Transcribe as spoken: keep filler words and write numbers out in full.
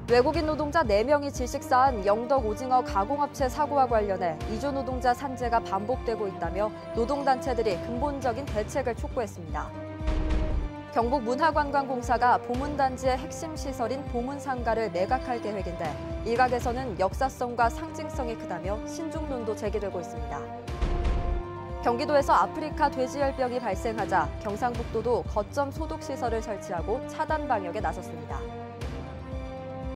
외국인 노동자 네 명이 질식사한 영덕 오징어 가공업체 사고와 관련해 이주 노동자 산재가 반복되고 있다며 노동단체들이 근본적인 대책을 촉구했습니다. 경북 문화관광공사가 보문단지의 핵심 시설인 보문상가를 매각할 계획인데 일각에서는 역사성과 상징성이 크다며 신중론도 제기되고 있습니다. 경기도에서 아프리카 돼지열병이 발생하자 경상북도도 거점 소독시설을 설치하고 차단 방역에 나섰습니다.